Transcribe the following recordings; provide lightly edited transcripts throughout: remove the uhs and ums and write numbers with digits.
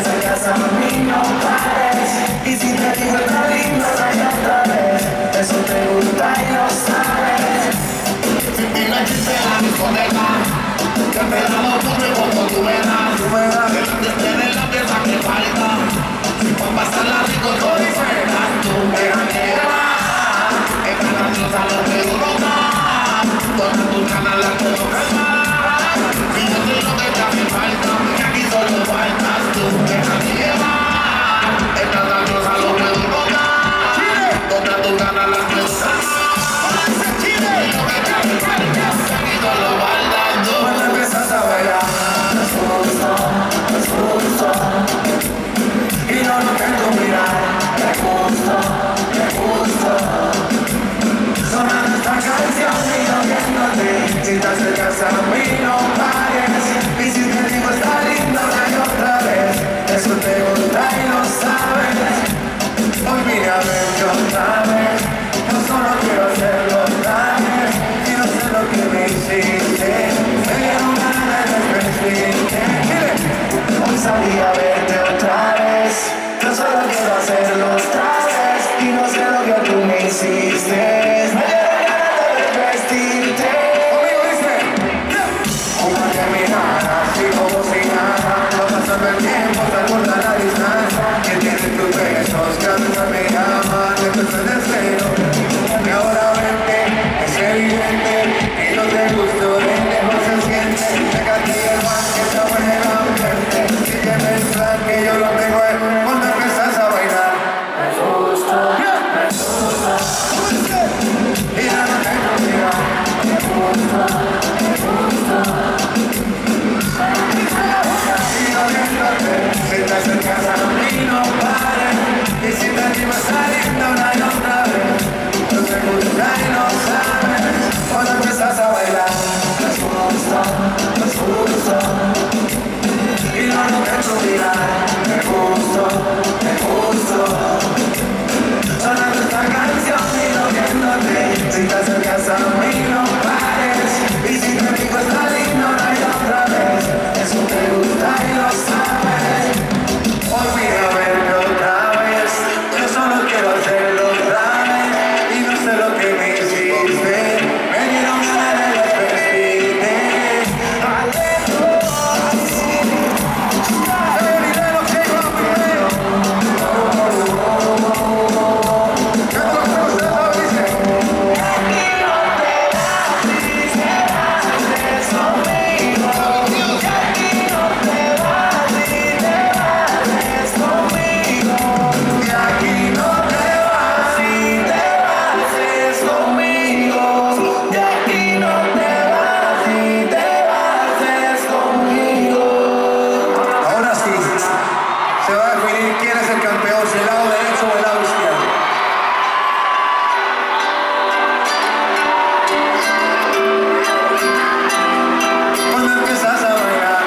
acercas a mí no pares. Y si te digo está lindo una y otra vez, eso te gusta y lo sabes. Sin ti no existe la discoteca, que te da los hombres como tú verás. Delante tienes la pieza que falta, si puedes pasarla rico todo diferente. Tú me ganas, es grandiosa lo que uno da, todas tus ganas las puedo calmar. Si yo sé lo que te hace falta, que aquí solo faltas tú. Me ganas, es grandiosa lo que uno da, todas tus ganas las puedo calmar. Cuando empiezas a bailar, me gusta, y no lo tengo mirar, me gusta, sonando esta canción y yo viéndote, si te acercas a mí no pares, y si te digo está lindo una y otra vez, eso te gusta y lo sabes, hoy vine a verte otra vez, yo solo quiero hacerlo otra vez, y no sé lo que me hiciste. Hoy salí a verte otra vez, yo solo quiero hacerlo otra vez y no sé lo que tú me hiciste. Me dieron ganas de vestirte. Conmigo dice, como te miras y como si nada, no pasando el tiempo, se acorta la distancia. Que tienes tus besos, que a veces me llaman, que te estoy deseo. Y ahora vente, es evidente, y no te gusto, de lejos se siente. Pégate el mal que está bueno. Que yo lo tengo es cuando empiezas a bailar. Me gusta, y ya no tengo mira. Me gusta, y no viéndote, si te acercas a mí no pares, y si te animas saliendo una y otra vez, no te gusta y no sabes, cuando empiezas a bailar. Me gusta, y no lo pienso mirar, me gusta, sonando esta canción y no viéndote, si te acercas a mí no pares, y si te digo está lindo una y otra vez, eso te gusta y lo sabes, hoy vine a verte otra vez, yo solo quiero hacerlo otra vez, y no sé lo que me hiciste, me dieron ganas de vestirte. Se va a definir quién es el campeón, si el lado derecho o el lado izquierdo. Cuando empiezas a bailar,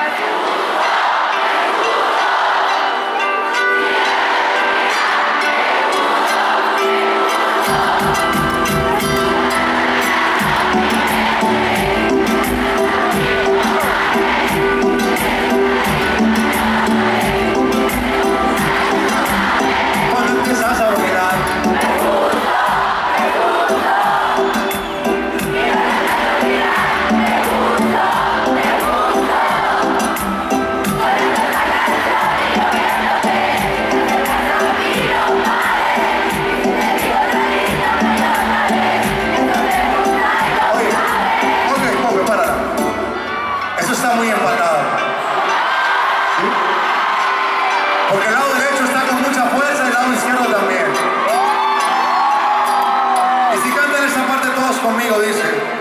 está muy empatado, ¿sí? Porque el lado derecho está con mucha fuerza y el lado izquierdo también. Y si cantan esa parte todos conmigo, dice.